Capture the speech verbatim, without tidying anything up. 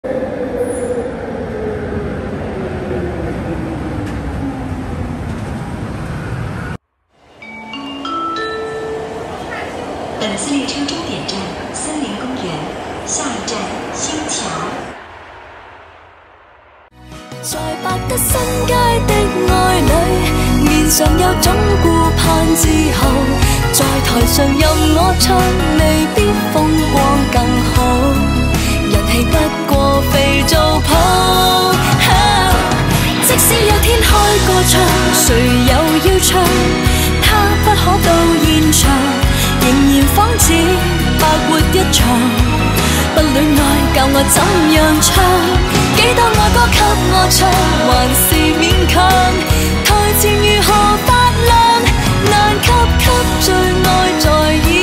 本次列车终点站森林公园，下一站新桥。 在百德新街的愛侶，面上有種顧盼之後，在台上任我唱，未必風光更好，人氣不過肥皂泡。啊、即使有天開個唱，誰又要唱？他不可到現場，仍然仿似白活一場。不戀愛教我怎樣唱，幾多愛歌給我唱，還是勉強。台前如何發亮，難及給最愛在意。